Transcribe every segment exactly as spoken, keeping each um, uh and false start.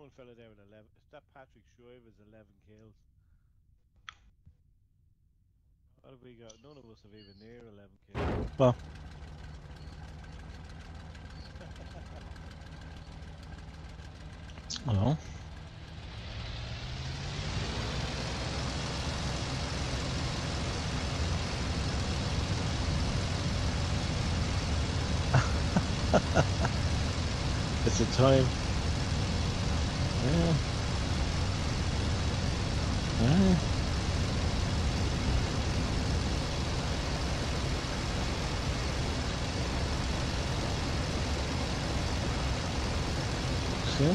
one fella there with eleven. It's that Patrick Shriver's eleven kills. What have we got? None of us have even near eleven kills. Well. Oh. It's a time. Yeah. Yeah. See?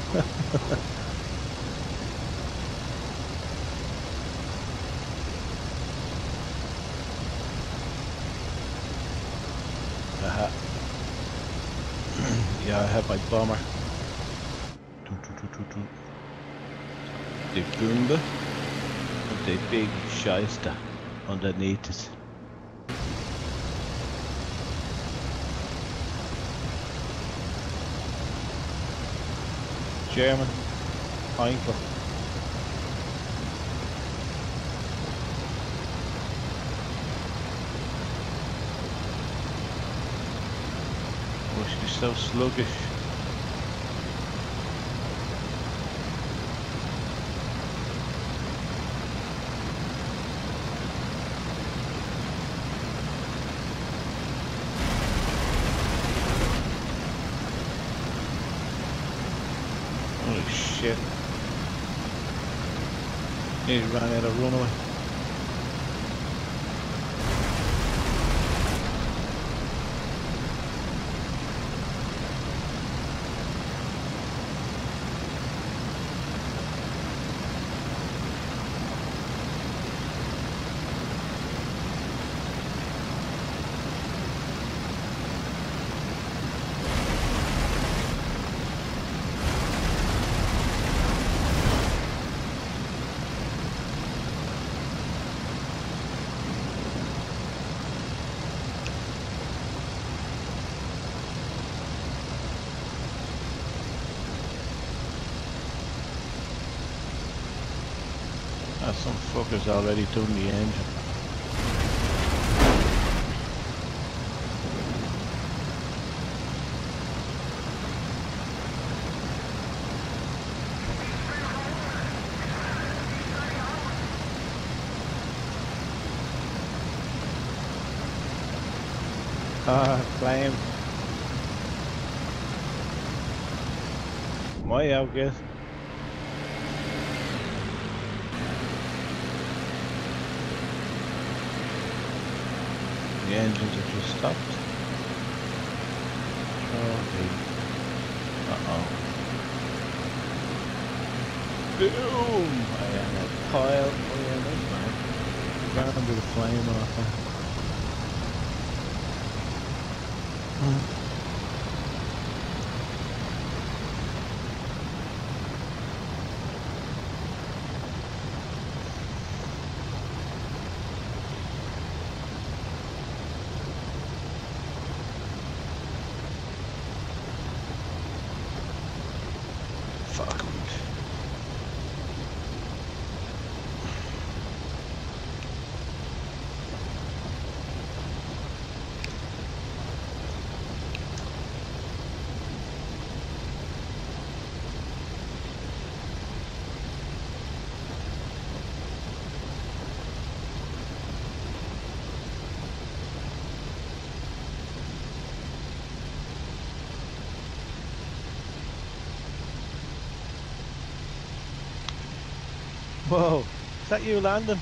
uh-huh. Yeah, I have my bomber. The Boomba and the big shyster underneath it. German Heinkel. Oh, she's so sluggish. Holy shit. Nearly ran out of runaway. Ah, some fuckers already done the engine. Ah, flame. My out, guess. The engines have just stopped. Okay. Uh-oh. Boom! I am a pile. Oh yeah, that's fine. Ran under the flame off there. Hmm. Fuck. Whoa, is that you landing?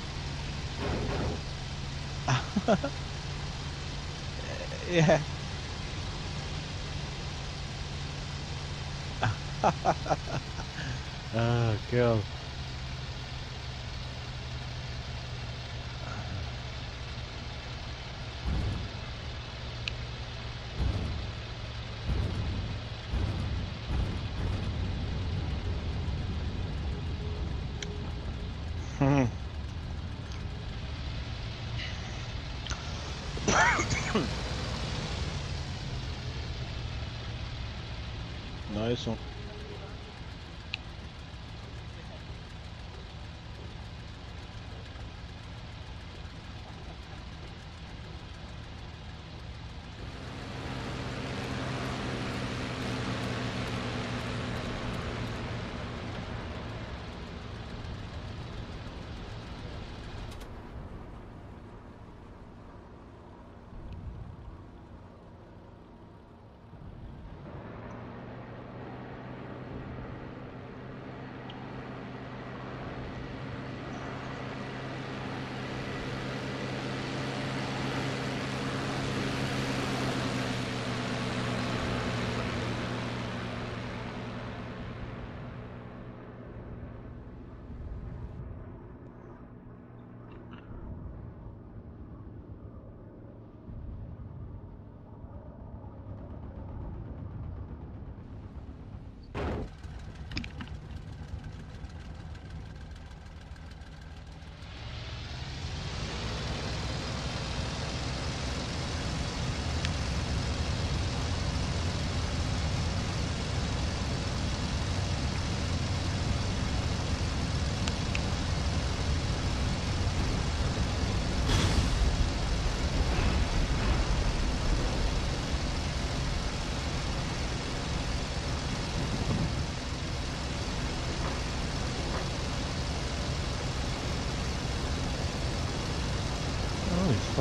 Yeah. Oh, God. Hmm. Nice one.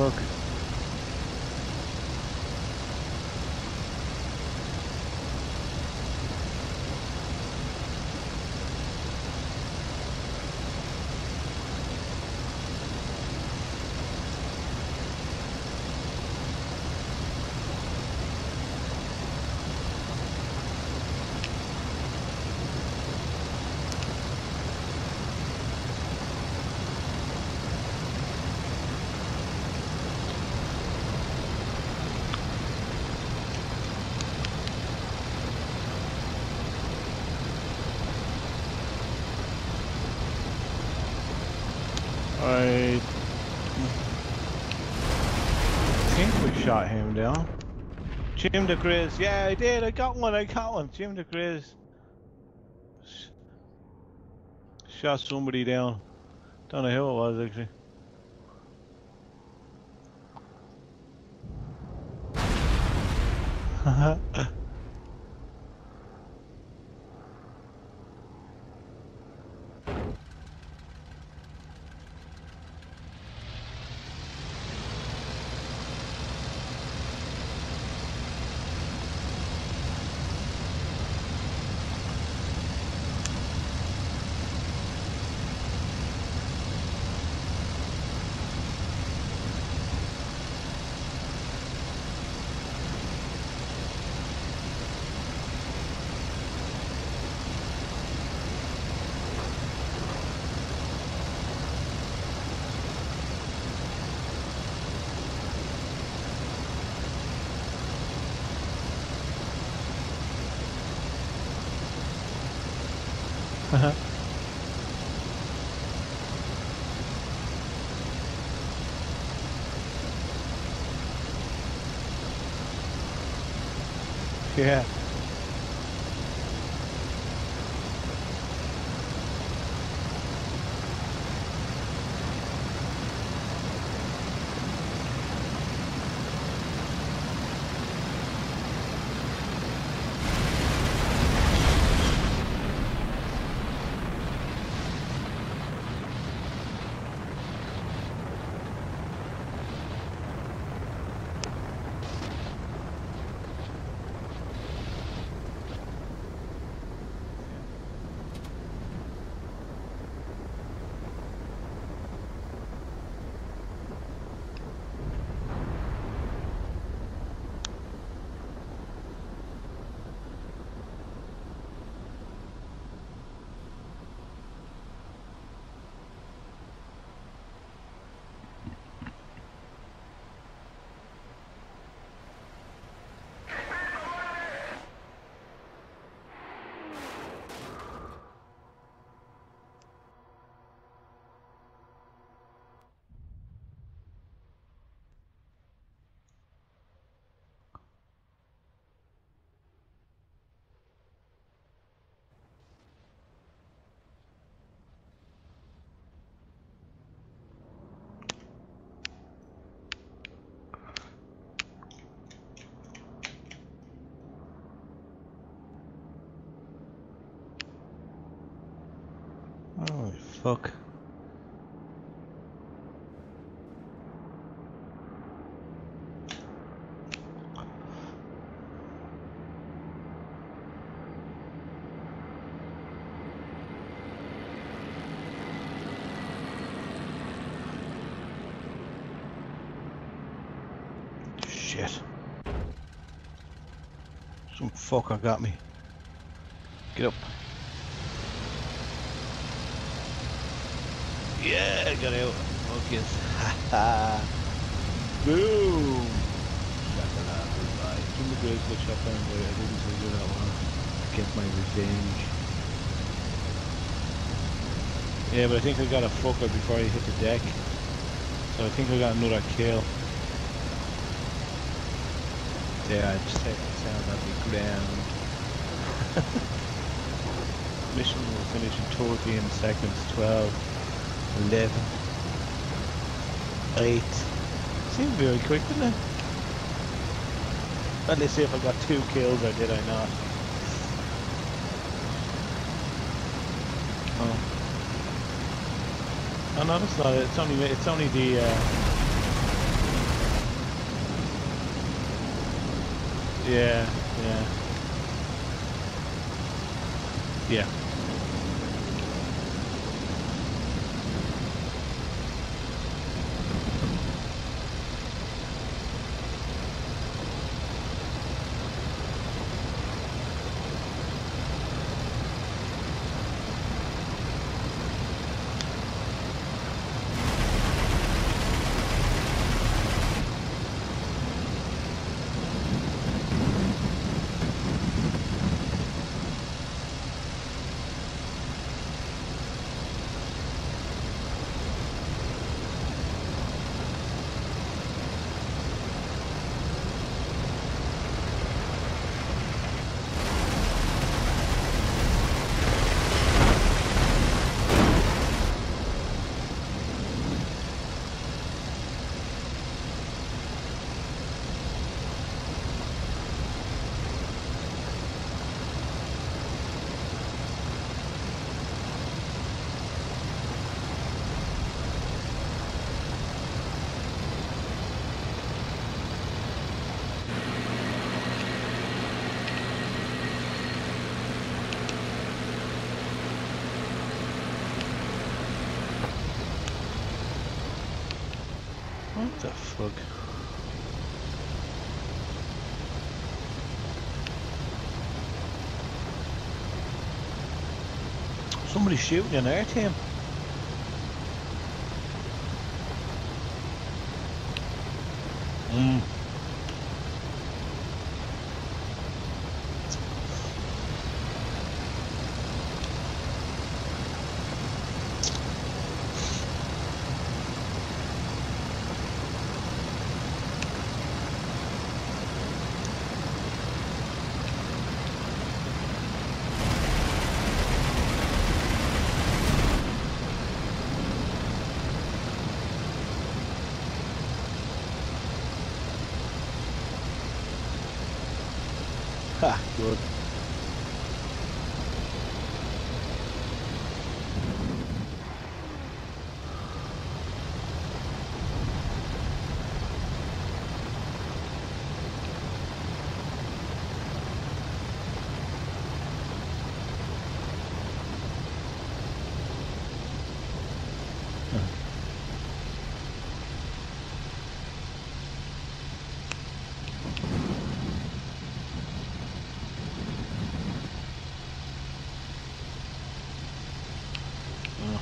fuck? I think we shot him down. Jim the Grizz. Yeah, I did. I got one. I got one. Jim the Grizz. Shot somebody down. Don't know who it was actually. Yeah. Oh fuck. Shit. Some fucker got me. Get up. Yeah, I got out. Focus. Haha. Boom. Shotgun out. Goodbye. Jim the Grizz got shot down by I didn't say do that one. Get my revenge. Yeah, but I think I got a fucker before he hit the deck. So I think I got another kill. Yeah, I just take the sound on the ground. Mission will finish in thirteen seconds, twelve, eleven, eight. Seemed very quick, didn't it? Let me see if I got two kills or did I not. Oh. Oh no, that's not it. It's only, it's only the, uh, Yeah, yeah. Yeah. What the fuck? Somebody's shooting in our team. Mm. Ha, good. Oh.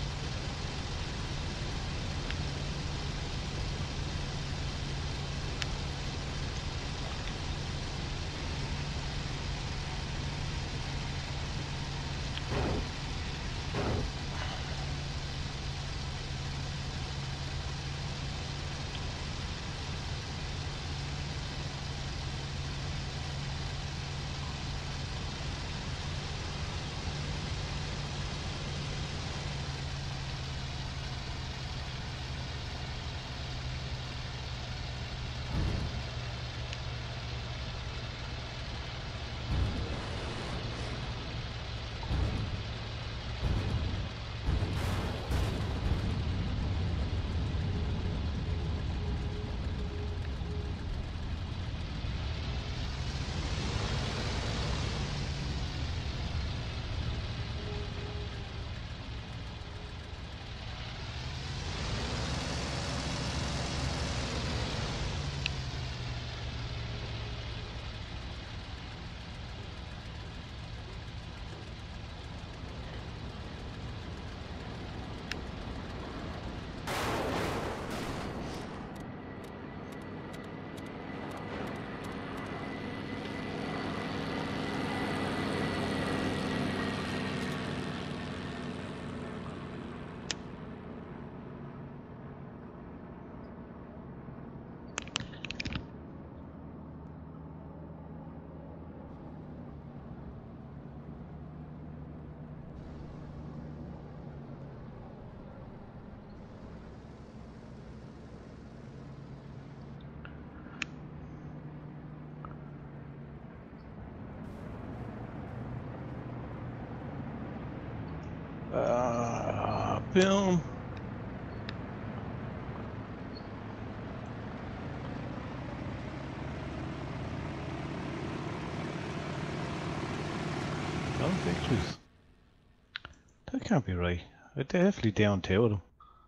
Uh, boom. Four victories. That can't be right. We're definitely down two of them.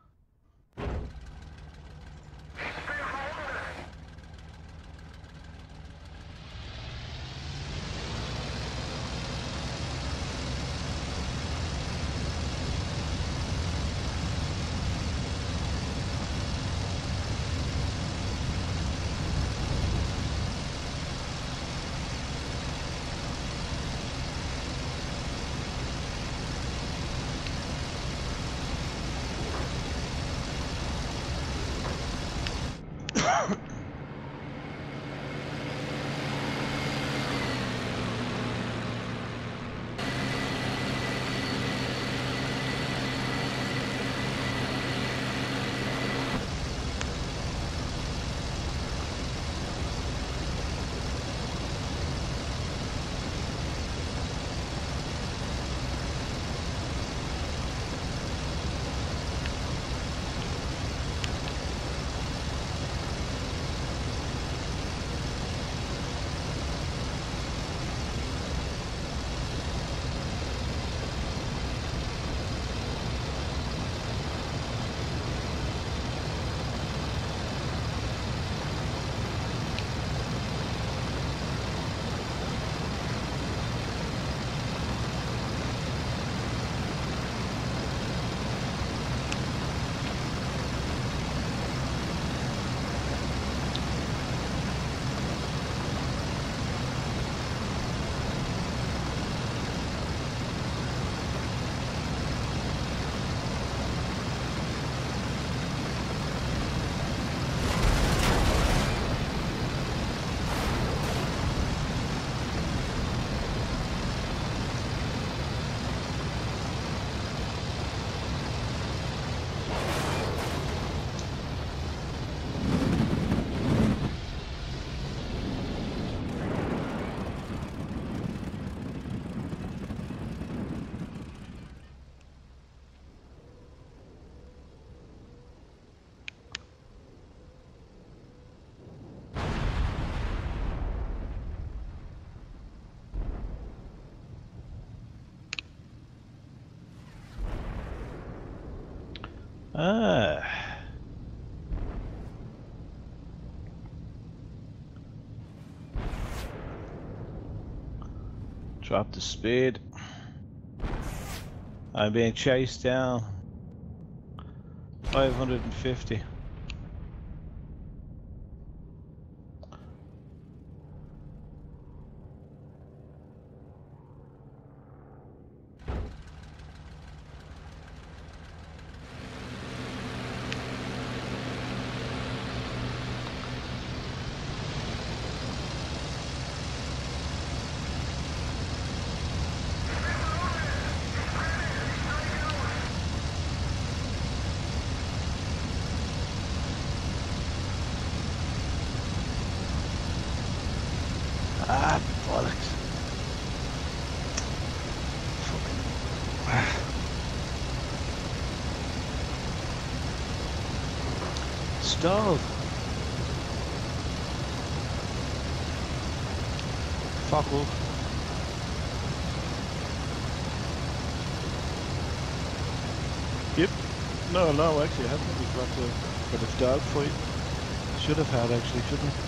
Ah. Drop the speed. I'm being chased down. five hundred fifty. Ah, bollocks. Fucking. Stalled. Fuck off. Yep. No, no, actually I haven't really got the, for the dog fight. Should have had actually, shouldn't I?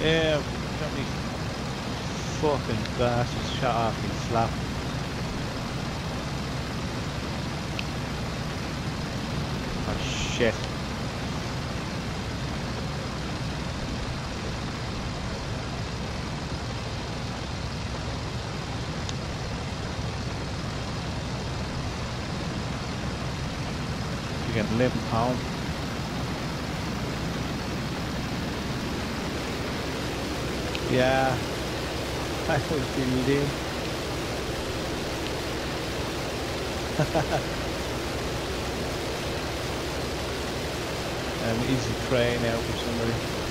Yeah, got me fucking bastards shot off me slap. Oh shit. You're getting eleven pound. Yeah, I was filled in. Um, easy train out for somebody.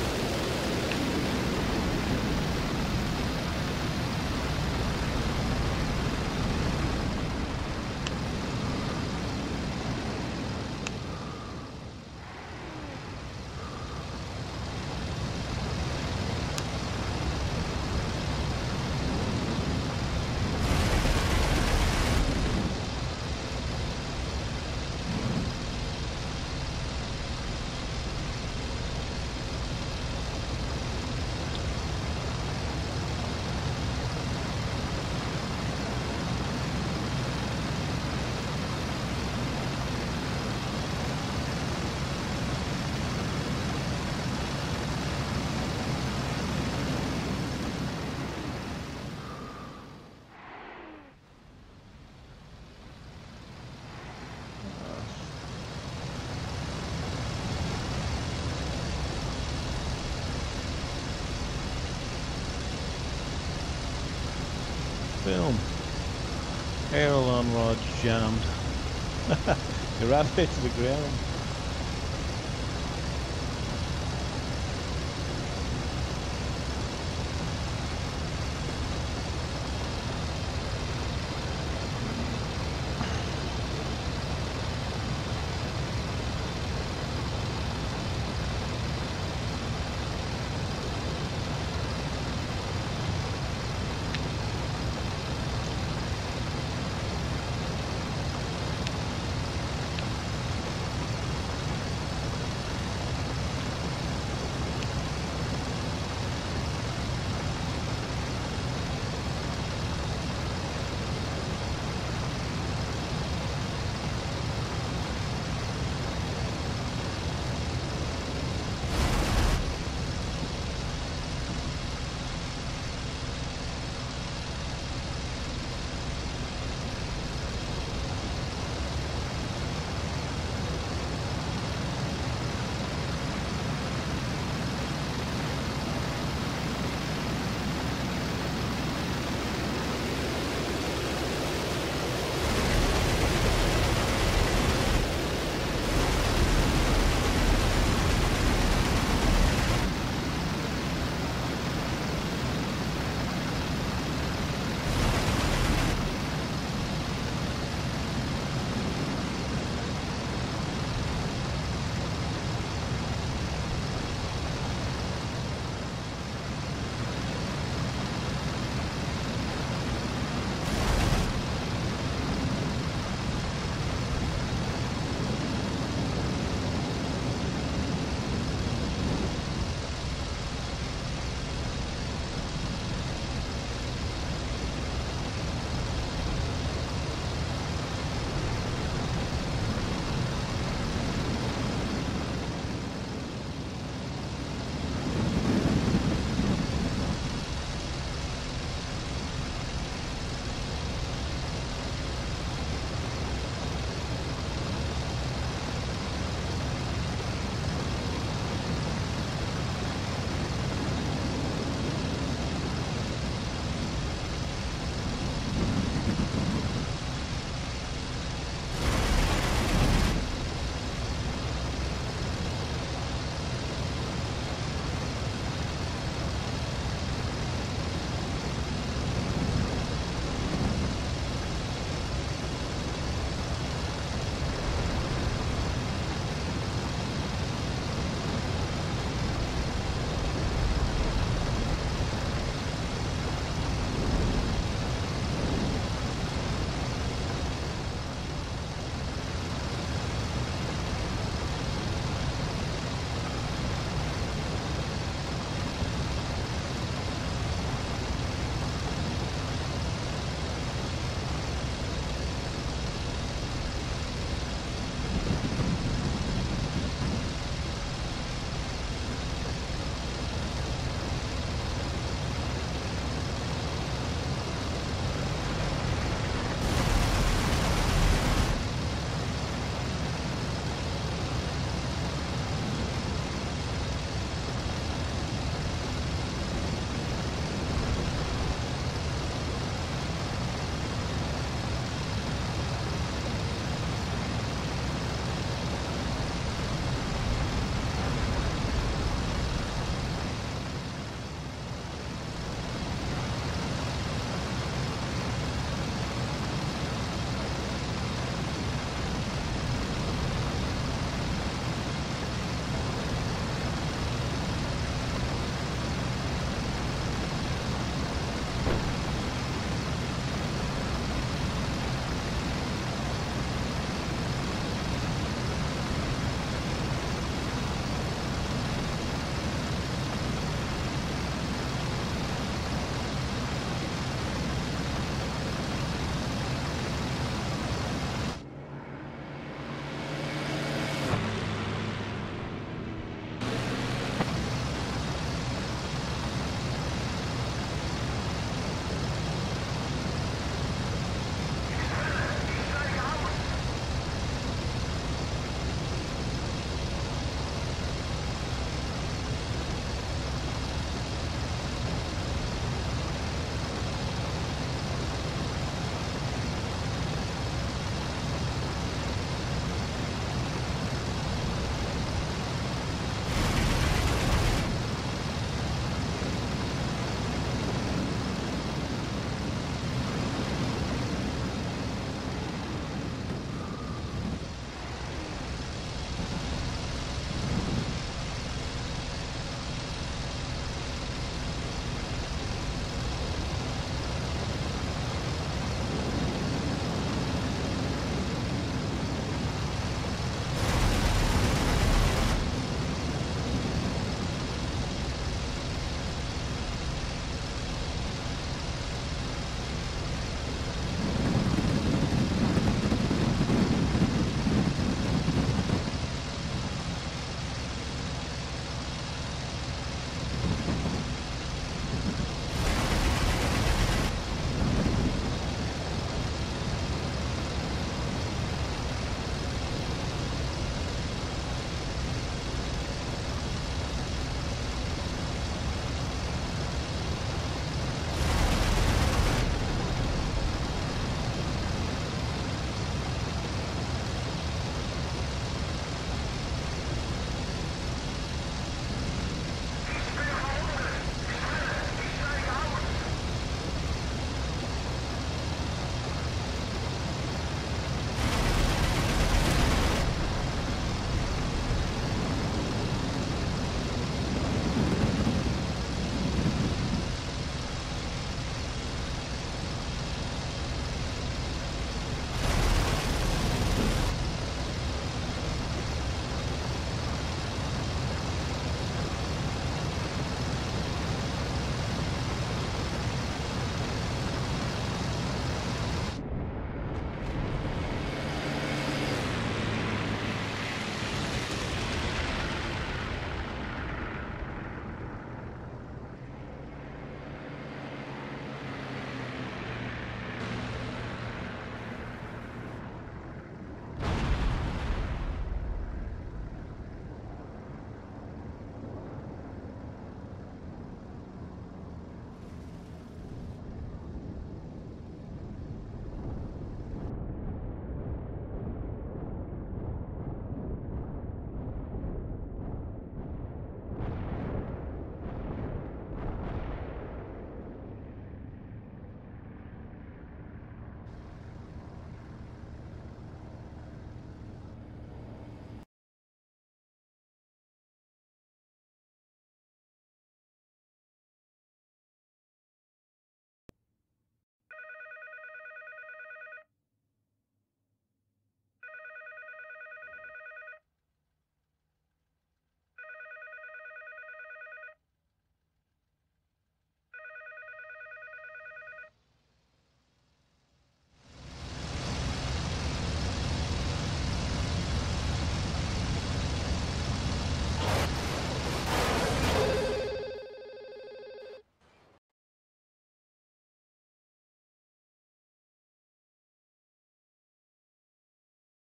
Boom. Aileron rod jammed. You're right to the ground.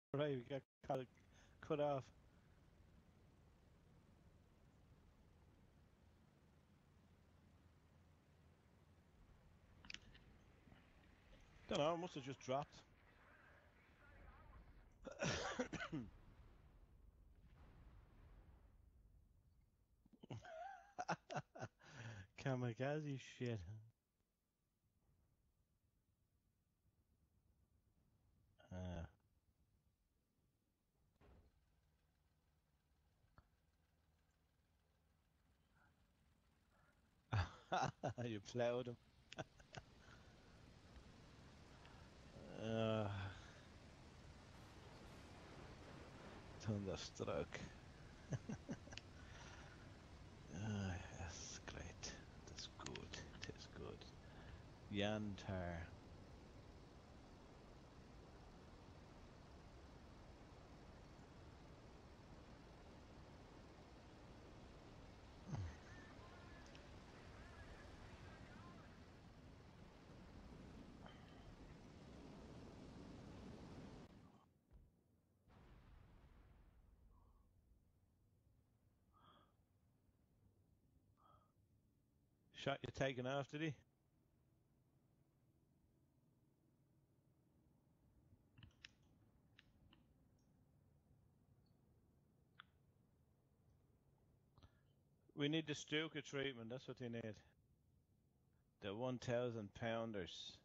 Right, we got cut, cut off. Don't know, it must have just dropped. Kamikaze shit. Uh. You plowed him. uh, Thunderstruck. Ah, yes, great. That's good. It is good. Yantar. Shot you taken off, did he? We need the Stuka treatment, that's what you need. The one thousand pounders.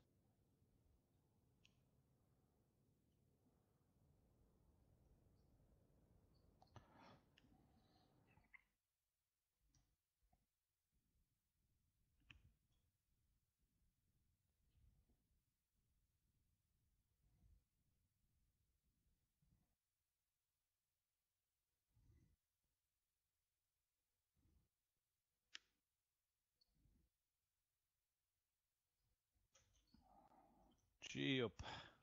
Gee up.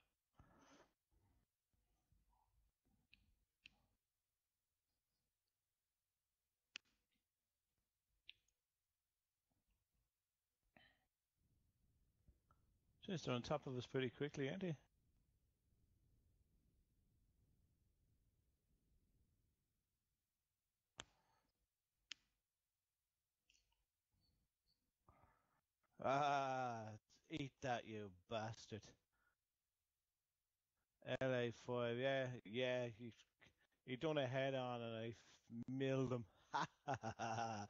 Jeez, they're on top of us pretty quickly, aren't they? Ah, eat that, you bastard. L A five, yeah, yeah, he, he done a head on and I milled him. Ha ha ha ha.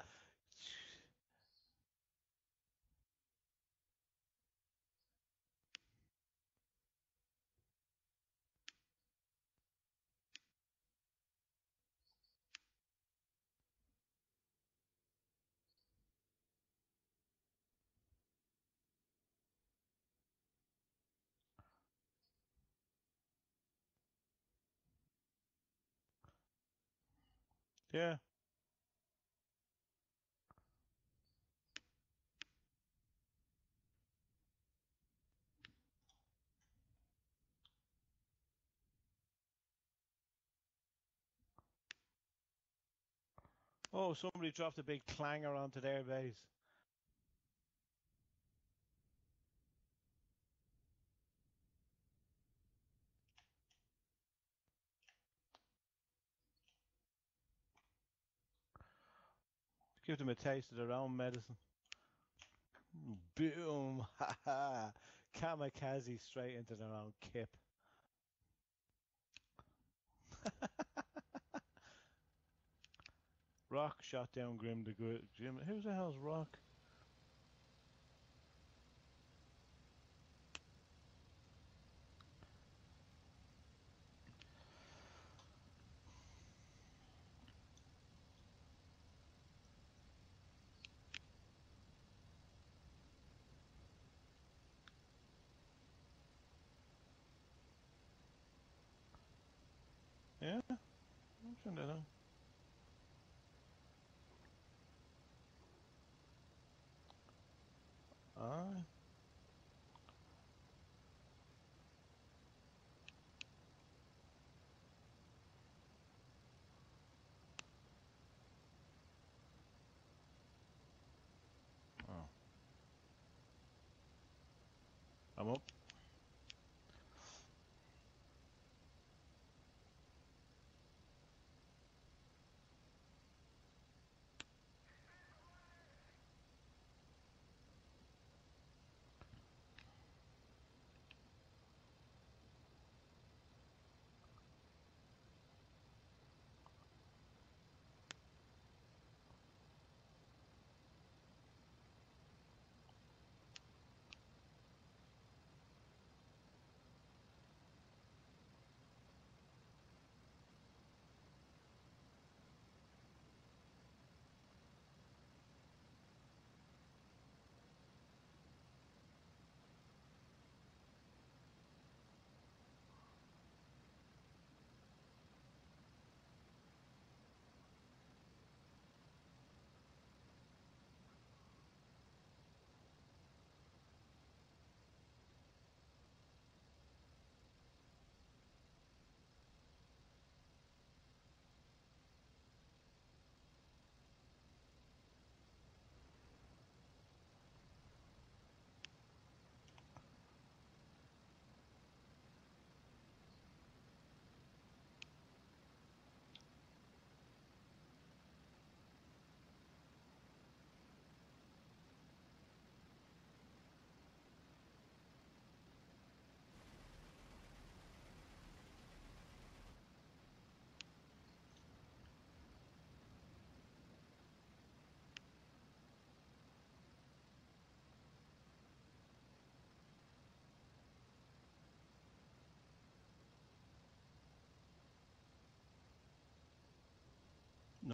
Yeah. Oh, somebody dropped a big clanger onto their base. Give them a taste of their own medicine. Boom! Ha ha! Kamikaze straight into their own kip. Rock shot down Grim the Good. Jim, who the hell's Rock? Yeah? I'm sure they don't. Aye. Oh. I'm up.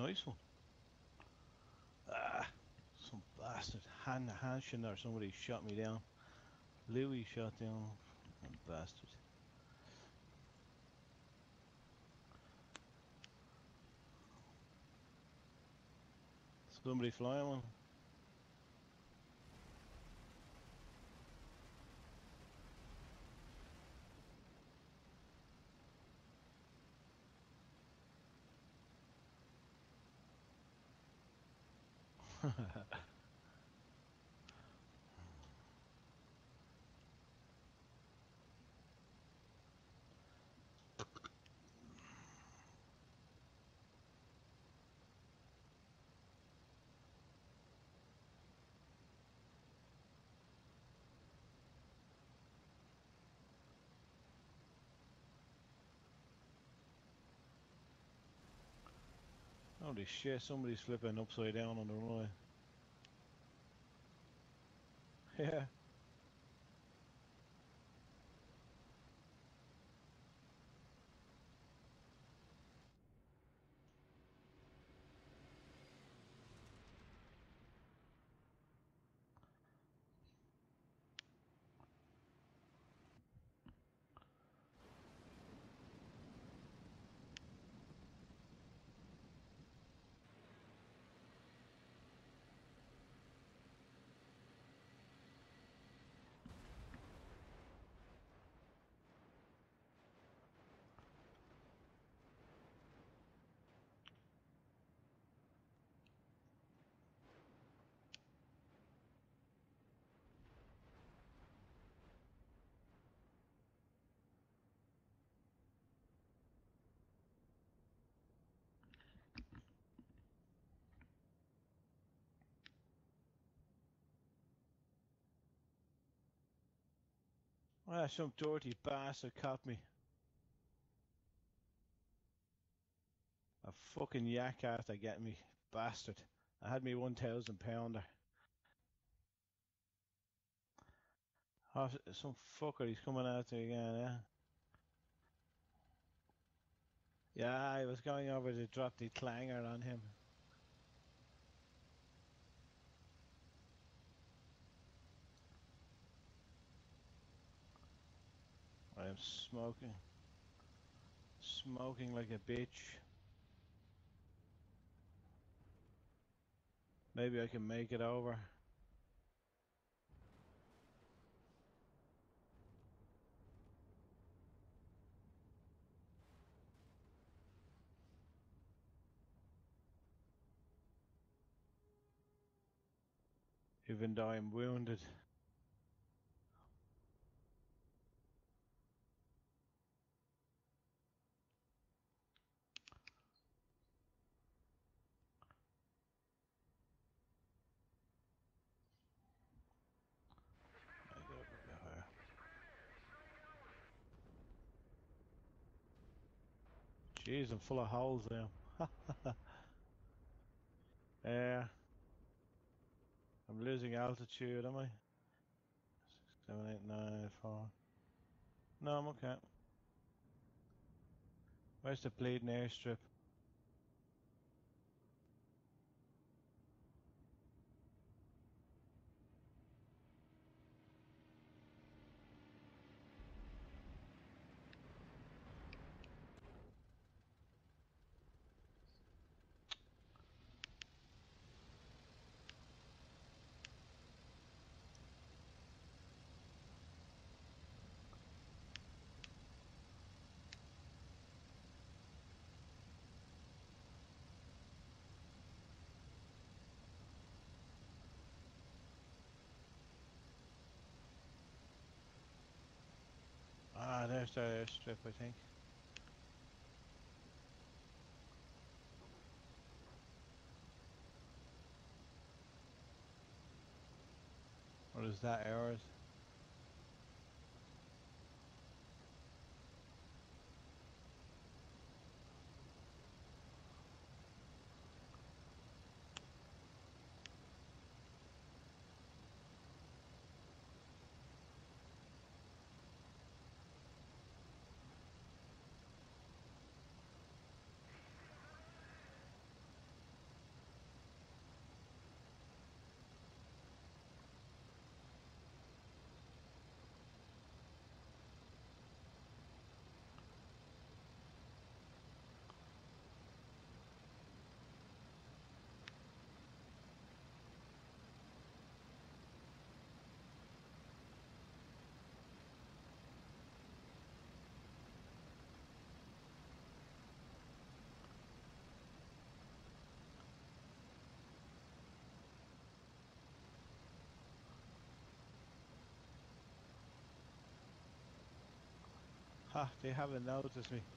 nice one. Ah, some bastard. Han Hanshin or somebody shot me down. Louis shot down. Fucking bastard. Somebody flying one. Holy shit, somebody's flipping upside down on the runway. Yeah. Ah, some dirty bastard caught me. A fucking yak after getting me, bastard. I had me one thousand pounder. Oh, some fucker, he's coming after me again, yeah. Yeah, I was going over to drop the clanger on him. I am smoking. Smoking like a bitch. Maybe I can make it over. Even though I'm wounded. I go over higher. Jeez, I'm full of holes now. Yeah. I'm losing altitude, am I? Six, seven, eight, nine, four. No, I'm okay. Where's the bleeding airstrip? Ah, there's the airstrip, I think. Or is that ours? Ah, they haven't noticed me.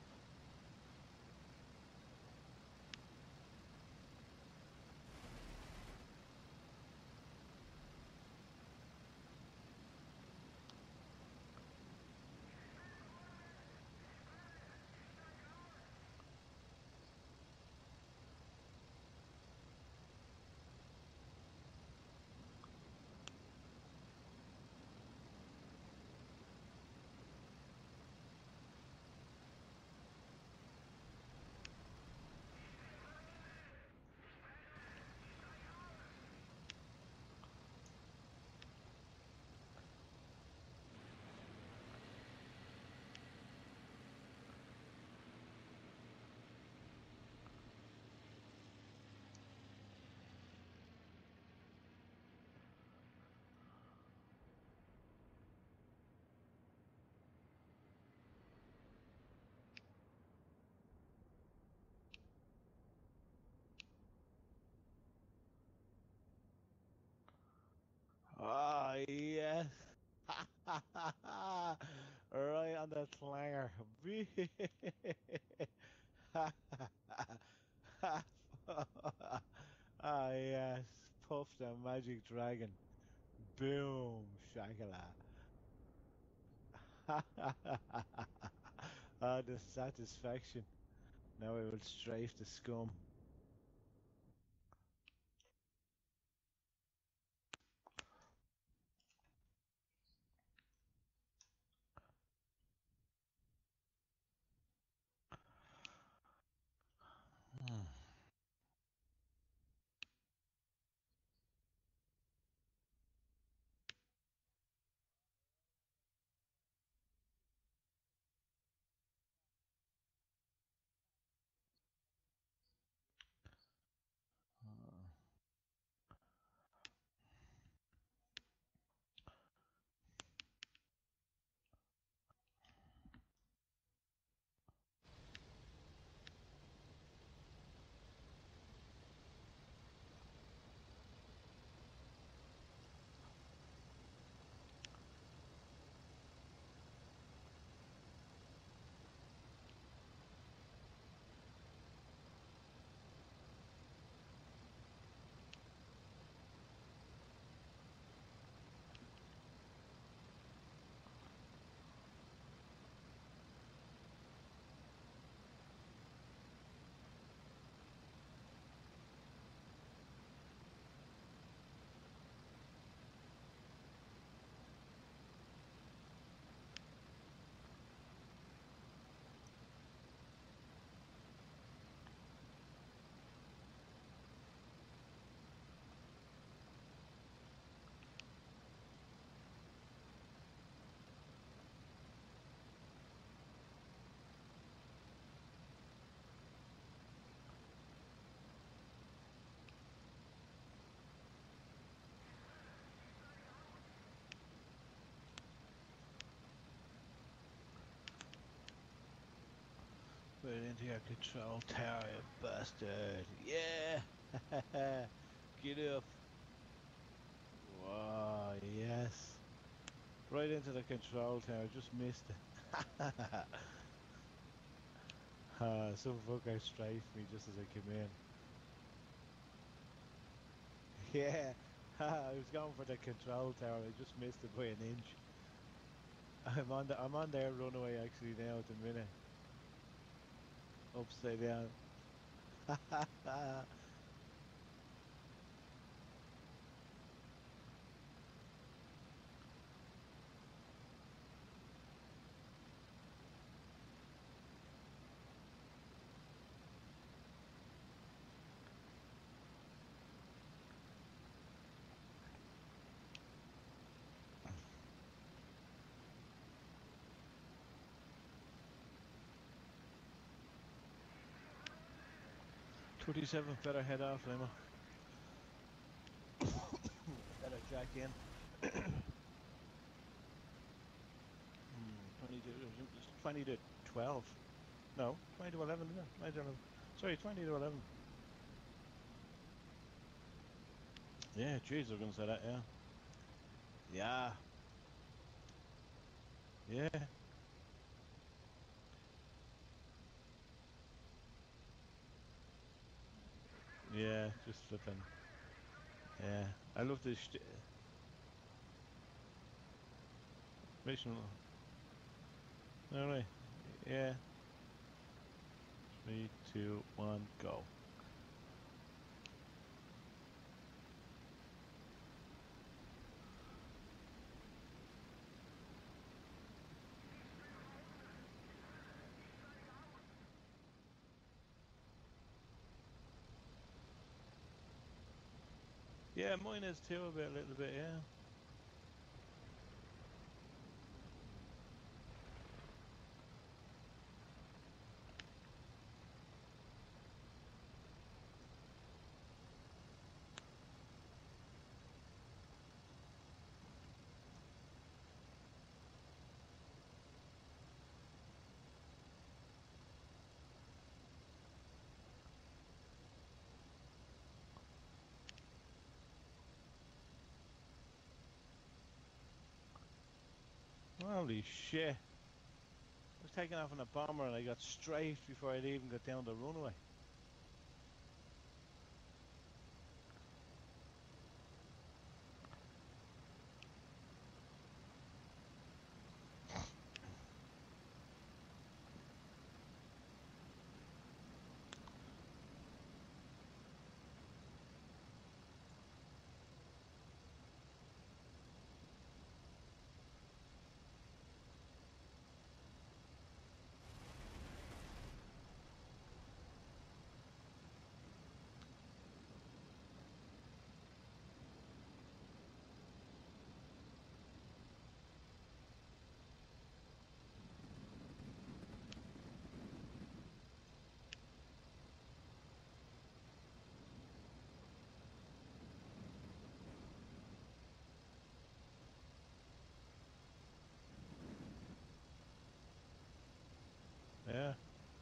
Ah, yes. Right on the slanger. Ah, yes. Puff the magic dragon. Boom. Shakala. Ah, the satisfaction. Now I will strafe the scum. Hmm. Uh, Put it into your control tower, you bastard. Yeah! Get up. Wow, yes. Right into the control tower, just missed it. uh, some fucker strafed me just as I came in. Yeah, I was going for the control tower, I just missed it by an inch. I'm on the I'm on their runaway actually now at the minute. Upside down. twenty-seven, better head off, Lima. Better jack in. Hmm, twenty to, twenty to twelve. No, twenty to eleven, yeah, twenty to eleven. Sorry, twenty to eleven. Yeah, jeez, I was going to say that, yeah. Yeah. Yeah. Yeah, just flipping. Yeah, I love this st- mission. All right. Yeah. Three, two, one, go. Yeah, mine is too a bit, a little bit. Yeah. Holy shit! I was taking off on a bomber and I got strafed before I'd even got down the runway. Yeah.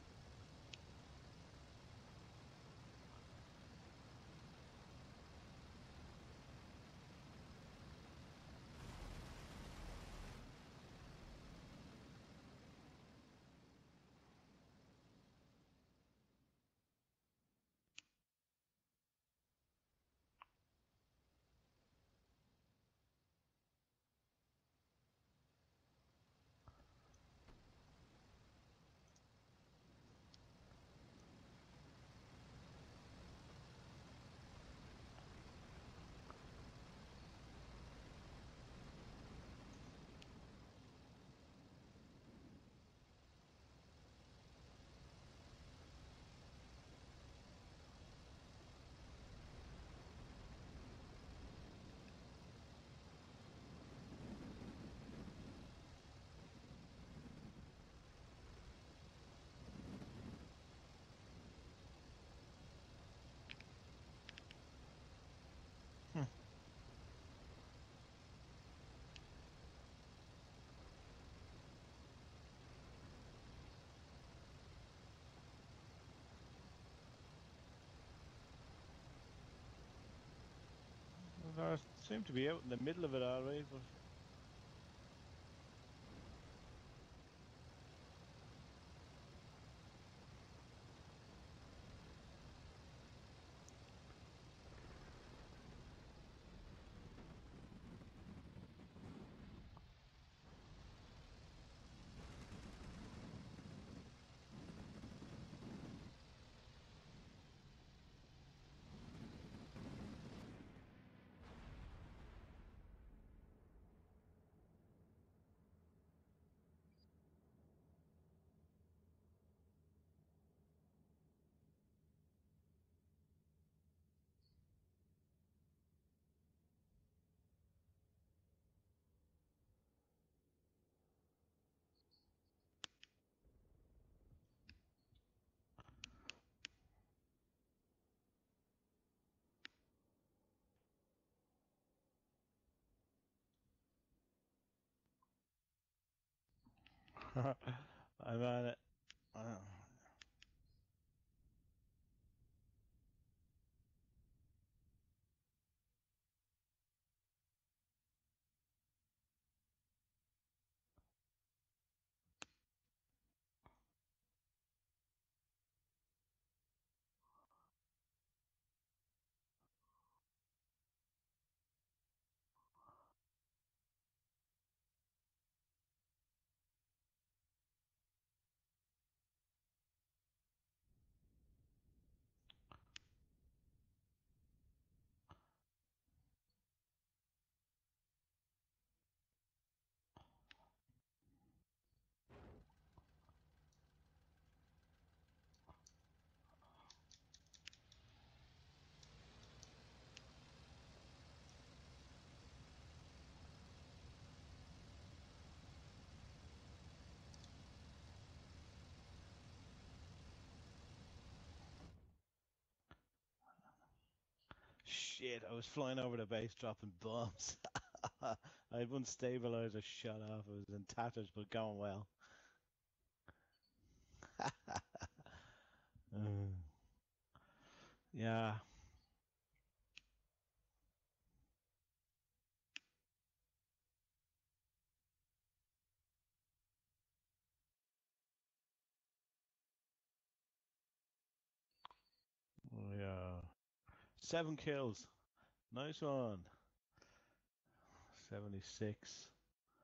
Hmm. Well, I seem to be out in the middle of it all right, but I'm on it. Uh, Shit, I was flying over the base dropping bombs. I had one stabilizer shot off. It was in tatters, but going well. uh, yeah. Yeah. Seven kills. Nice one. seventy-six.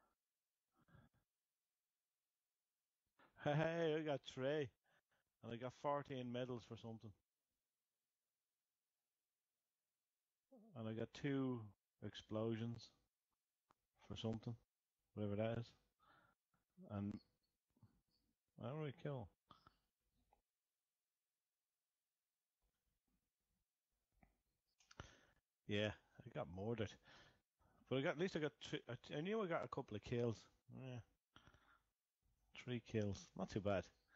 Hey, I got three. And I got fourteen medals for something. And I got two explosions for something. Whatever that is. And I don't really kill. Yeah, I got murdered. But I got at least I got three, I knew I got a couple of kills. Yeah. Three kills. Not too bad.